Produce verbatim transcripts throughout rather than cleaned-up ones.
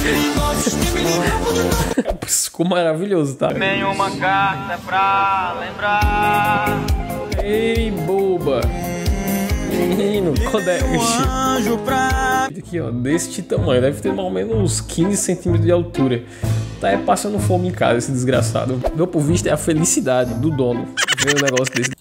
Ficou maravilhoso, tá? Nenhuma carta pra lembrar. Ei, boba. Menino, quando é... Aqui, ó, deste tamanho. Deve ter mais ou menos uns quinze centímetros de altura. Tá é passando fome em casa, esse desgraçado. Meu por visto é a felicidade do dono ver um negócio desse.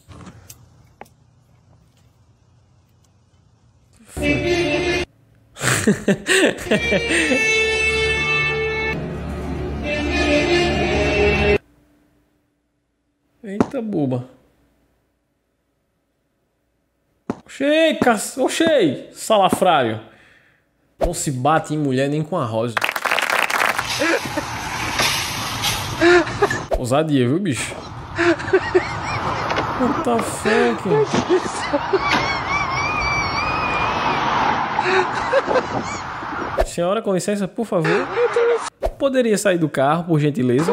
Eita, boba. Oxê, caç... Oxê, salafrário. Não se bate em mulher nem com a rosa. Ousadia, viu, bicho? What the fuck? Senhora, com licença, por favor. Poderia sair do carro, por gentileza?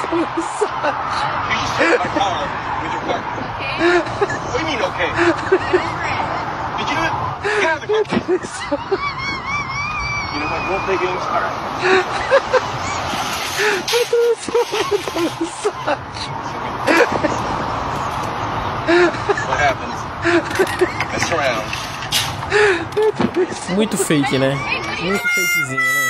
Muito fake, né? Muito fakezinho, né?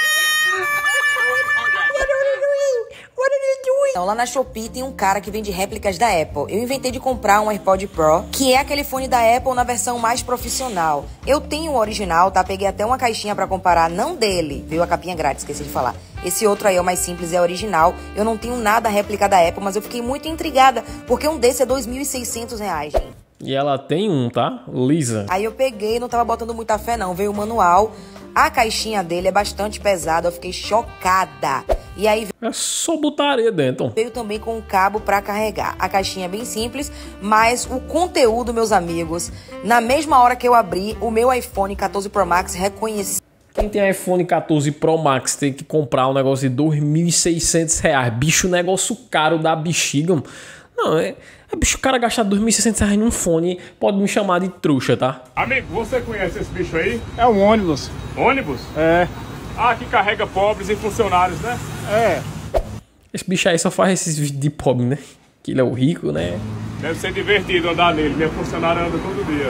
Então, lá na Shopee tem um cara que vende réplicas da Apple. Eu inventei de comprar um AirPod Pro, que é aquele fone da Apple na versão mais profissional. Eu tenho o original, tá? Peguei até uma caixinha pra comparar, não dele. Veio a capinha grátis, esqueci de falar. Esse outro aí é o mais simples, é original. Eu não tenho nada réplica da Apple, mas eu fiquei muito intrigada, porque um desse é dois mil e seiscentos reais, gente. E ela tem um, tá? Lisa. Aí eu peguei, não tava botando muita fé não, veio o manual. A caixinha dele é bastante pesada, eu fiquei chocada. E aí é só botar areia dentro. Veio também com um cabo para carregar. A caixinha é bem simples, mas o conteúdo, meus amigos, na mesma hora que eu abri, o meu iPhone quatorze Pro Max reconheceu. Quem tem iPhone quatorze Pro Max tem que comprar um negócio de dois mil e seiscentos reais. Bicho, negócio caro da bexiga. Não, é... é bicho, o cara gastar dois mil e seiscentos reais num fone pode me chamar de trouxa, tá? Amigo, você conhece esse bicho aí? É um ônibus. Ônibus? É. Ah, que carrega pobres e funcionários, né? É. Esse bicho aí só faz esses vídeos de pobre, né? Que ele é o rico, né? Deve ser divertido andar nele. Minha funcionária anda todo dia.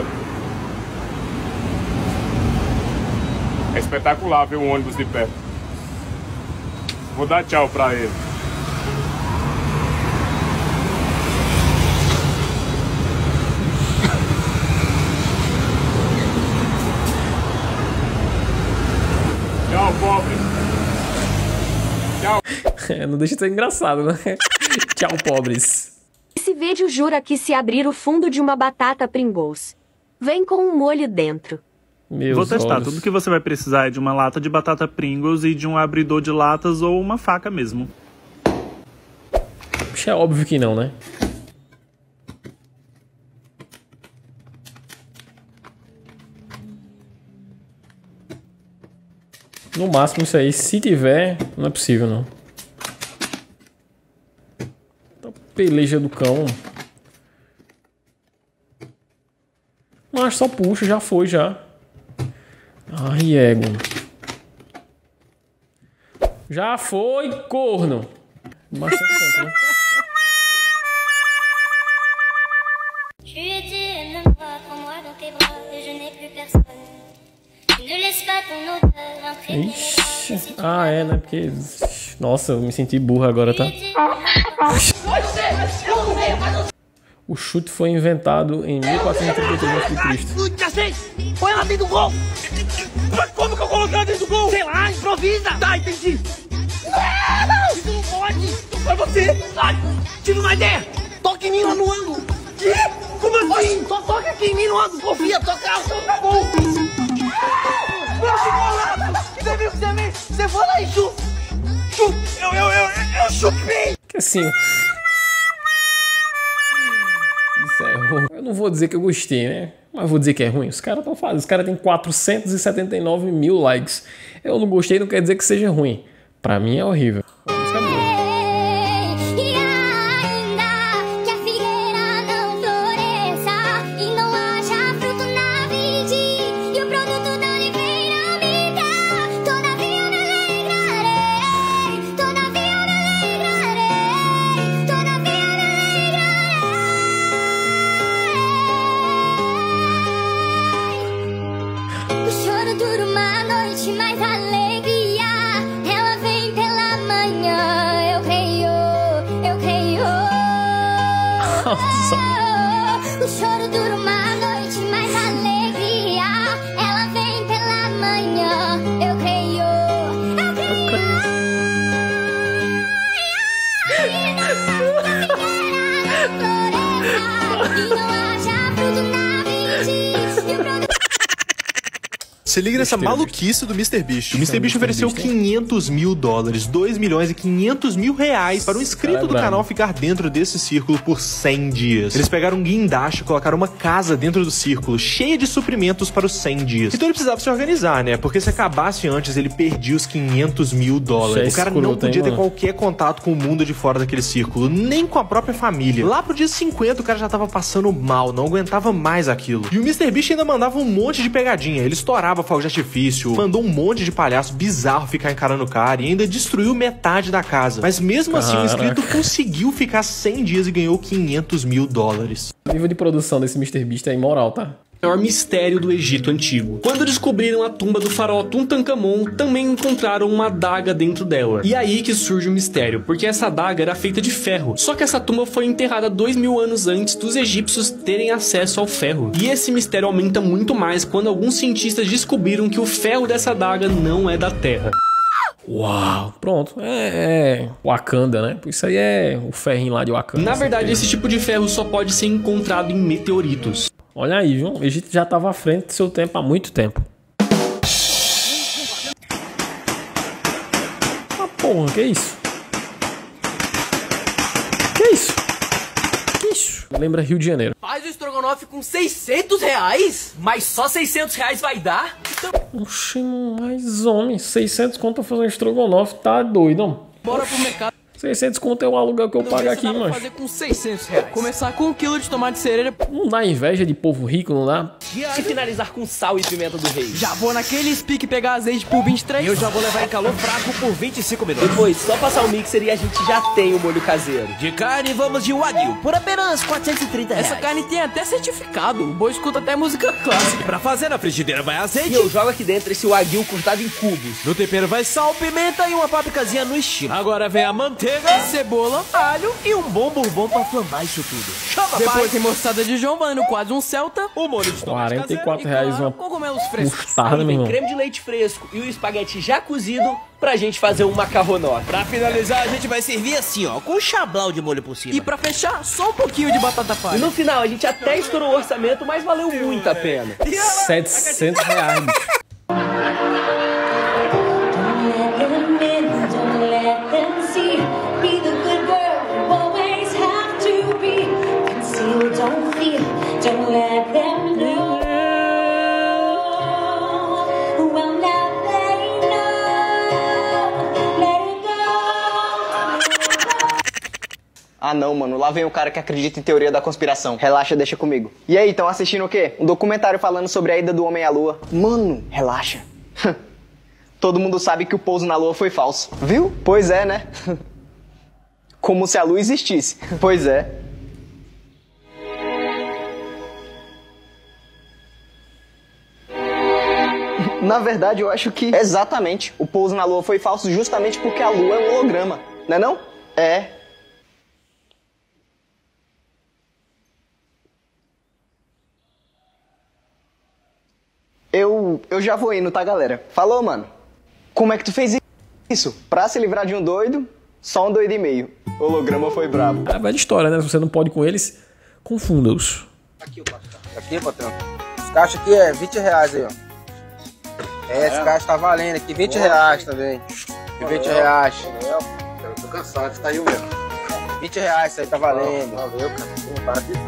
É espetacular ver um ônibus de perto. Vou dar tchau pra ele. Tchau, pobre. Tchau. É, não deixa de ser engraçado, né? Tchau, pobres. Esse vídeo jura que se abrir o fundo de uma batata Pringles, vem com um molho dentro. Meus Vou testar. olhos. Tudo que você vai precisar é de uma lata de batata Pringles e de um abridor de latas ou uma faca mesmo. Puxa, é óbvio que não, né? No máximo isso aí, se tiver, não é possível não. Peleja do cão. Mas só puxa, já foi já. Ai, ego. Já foi, corno. Bastante tempo, né? Ixi. Ah, é, né? Porque... Nossa, eu me senti burro agora, tá? O chute foi inventado em mil quatrocentos e trinta e três antes de Cristo. Já sei! Põe ela dentro do gol! Mas como que eu coloquei ela dentro do gol? Sei lá, improvisa! Tá, entendi! Não! Isso não pode! Foi você! Ai, tive uma ideia! Toque em mim lá no ângulo! Que? Como assim? Só toca aqui em mim no ângulo! Confia, toca o seu tá bom! Não ficou nada! Você viu que você me... Você foi lá e chu... Chu... Eu, eu, eu, eu chupei! Que assim... Isso é ruim. Eu não vou dizer que eu gostei, né? Mas vou dizer que é ruim. Os caras estão fazendo. Os caras têm quatrocentos e setenta e nove mil likes. Eu não gostei, não quer dizer que seja ruim. Pra mim é horrível. O choro dura uma noite, mas a alegria ela vem pela manhã. Eu creio, eu creio. E não haja fruto na mente. E o produto. Se liga nessa maluquice do MrBeast. O MrBeast ofereceu quinhentos mil dólares, dois milhões e quinhentos mil reais para um inscrito do canal ficar dentro desse círculo por cem dias. Eles pegaram um guindaste e colocaram uma casa dentro do círculo, cheia de suprimentos para os cem dias. Então ele precisava se organizar, né? Porque se acabasse antes, ele perdia os quinhentos mil dólares. O cara não podia ter qualquer contato com o mundo de fora daquele círculo, nem com a própria família. Lá pro dia cinquenta, o cara já tava passando mal, não aguentava mais aquilo. E o MrBeast ainda mandava um monte de pegadinha. Ele estourava fogo de artifício, mandou um monte de palhaço bizarro ficar encarando o cara e ainda destruiu metade da casa. Mas mesmo Caraca. assim, o inscrito conseguiu ficar cem dias e ganhou quinhentos mil dólares. O nível de produção desse MrBeast é imoral, tá? O maior mistério do Egito Antigo. Quando descobriram a tumba do faraó Tutankhamon, também encontraram uma adaga dentro dela. E aí que surge o mistério, porque essa adaga era feita de ferro. Só que essa tumba foi enterrada dois mil anos antes dos egípcios terem acesso ao ferro. E esse mistério aumenta muito mais quando alguns cientistas descobriram que o ferro dessa adaga não é da Terra. Uau, pronto, é, é Wakanda, né? Isso aí é o ferrinho lá de Wakanda. Na verdade, esse tipo de ferro só pode ser encontrado em meteoritos. Olha aí, viu? O Egito já estava à frente do seu tempo há muito tempo. Ah, porra, que isso? Que isso? Que isso? Lembra Rio de Janeiro. Faz o estrogonofe com seiscentos reais? Mas só seiscentos reais vai dar? Então... Oxi, mas homem, seiscentos conto pra fazer um estrogonofe, tá doido, não? Bora pro mercado. seiscentos conto é o aluguel que eu pago aqui, mano. fazer com seiscentos reais. Começar com um quilo de tomate cereja. Não dá inveja de povo rico, não dá? E finalizar com sal e pimenta do rei. Já vou naquele speak pegar azeite por vinte e três. E eu já vou levar em calor fraco por vinte e cinco minutos. Depois, só passar o mixer e a gente já tem o molho caseiro. De carne, vamos de Wagyu. Por apenas quatrocentos e trinta reais. Essa carne tem até certificado. O boi escuta até música clássica. Pra fazer na frigideira vai azeite. E eu jogo aqui dentro esse Wagyu cortado em cubos. No tempero vai sal, pimenta e uma pápricazinha no estilo. Agora vem a manteiga, cebola, alho e um bom bourbon pra flambar isso tudo. Chama, depois pai. Tem mostarda de João valendo quase um celta. O molho de tomate quarenta e quatro reais caseiro, uma cogumelos frescos. Mostarda, meu irmão. Creme de leite fresco e o espaguete já cozido pra gente fazer um macarronó. Pra finalizar, a gente vai servir assim, ó, com um chablau de molho por cima. E pra fechar, só um pouquinho de batata palha. E no final, a gente até estourou o orçamento, mas valeu muito a pena. setecentos reais. Don't let them know. Well, now they know. Let it go. Ah não, mano, lá vem o cara que acredita em teoria da conspiração. Relaxa, deixa comigo. E aí, estão assistindo o quê? Um documentário falando sobre a ida do homem à lua. Mano, relaxa. Todo mundo sabe que o pouso na lua foi falso. Viu? Pois é, né? Como se a lua existisse. Pois é. Na verdade, eu acho que... Exatamente. O pouso na Lua foi falso justamente porque a Lua é um holograma. Não é não? É. Eu... Eu já vou indo, tá, galera? Falou, mano. Como é que tu fez isso? Pra se livrar de um doido, só um doido e meio. O holograma foi brabo. É a velha história, né? Se você não pode com eles, confunda-os. Aqui, patrão. Aqui, patrão. Os caixas aqui é vinte reais aí, ó. É, esse caixa tá valendo aqui, vinte reais também. vinte reais. Eu tô cansado, tá aí o meu. vinte reais, isso aí tá valendo. Valeu, cara. Não para aqui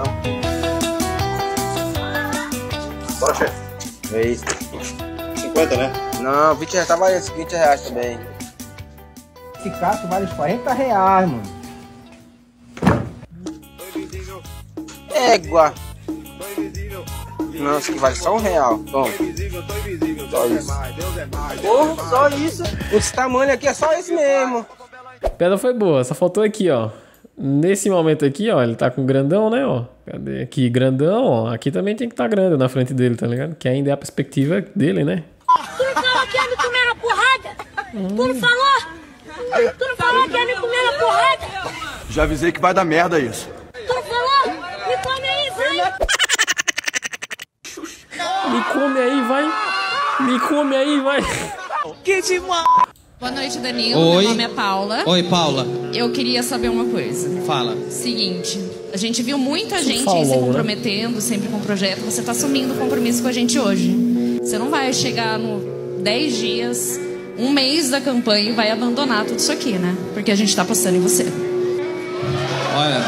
não. Bora, chefe. É isso. cinquenta, né? Não, vinte reais tá valendo, vinte reais também. Esse caixa vale quarenta reais, mano. Égua. Não, isso aqui vale só um real. Toma. Só isso. Porra, só isso. Esse tamanho aqui é só esse mesmo. A pedra foi boa, só faltou aqui, ó. Nesse momento aqui, ó, ele tá com grandão, né, ó. Cadê? Aqui, grandão, ó. Aqui também tem que estar tá grande na frente dele, tá ligado? Que ainda é a perspectiva dele, né? Tu não falou que ia me comer na porrada? Hum. Tu não falou? Tu não falou que ia me comer na porrada? Já avisei que vai dar merda isso. Tu não falou? Me come aí, vai. Me come aí, vai. Que demais. Boa noite, Danilo. Oi. Meu nome é Paula. Oi, Paula. Eu queria saber uma coisa. Fala. Seguinte, a gente viu muita Você gente falou, se né? comprometendo, sempre com projeto. Você tá assumindo o compromisso com a gente hoje. Você não vai chegar no dez dias, um mês da campanha e vai abandonar tudo isso aqui, né? Porque a gente tá apostando em você. Olha.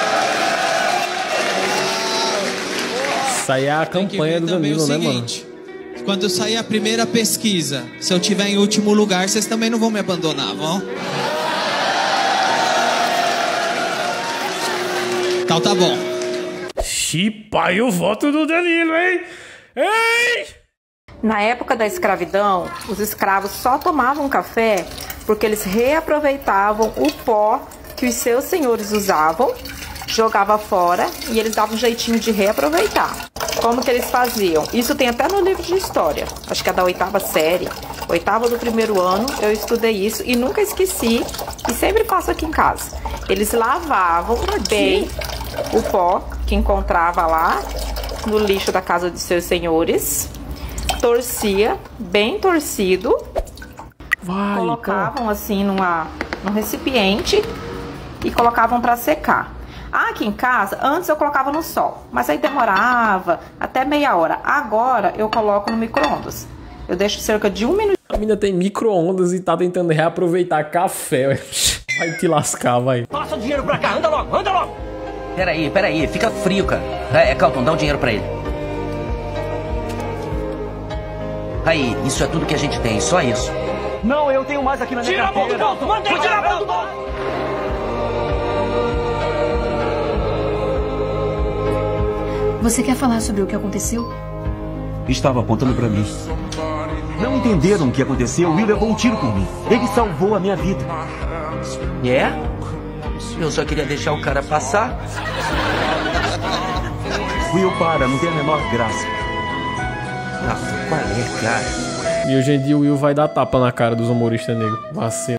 Isso aí é a campanha do Danilo, né, mano? Quando sair a primeira pesquisa, se eu tiver em último lugar, vocês também não vão me abandonar, vão? Então tá bom. Chipa e o voto do Danilo, hein? Ei! Na época da escravidão, os escravos só tomavam café porque eles reaproveitavam o pó que os seus senhores usavam, jogavam fora e eles davam um jeitinho de reaproveitar. Como que eles faziam? Isso tem até no livro de história, acho que é da oitava série, oitava do primeiro ano, eu estudei isso e nunca esqueci e sempre faço aqui em casa. Eles lavavam bem o pó que encontrava lá no lixo da casa de seus senhores, torcia, bem torcido, Vai, colocavam assim numa, num recipiente e colocavam para secar. Aqui em casa, antes eu colocava no sol, mas aí demorava até meia hora. Agora eu coloco no micro-ondas. Eu deixo cerca de um minuto. A mina tem micro-ondas e tá tentando reaproveitar café. Vai te lascar, vai. Passa o dinheiro pra cá, anda logo, anda logo. Peraí, peraí, fica frio, cara. É, Calton, dá o dinheiro pra ele. Aí, isso é tudo que a gente tem, só isso. Não, eu tenho mais aqui na minha Tira carteira. Tira a mão do bolso, manda tirar a mão do bolso. Você quer falar sobre o que aconteceu? Estava apontando pra mim. Não entenderam o que aconteceu. O Will levou um tiro por mim. Ele salvou a minha vida. É? Eu só queria deixar o cara passar. Will, para, não tem a menor graça. Ah, qual é, cara? E hoje em dia o Will vai dar tapa na cara dos humoristas negros. Vacilo.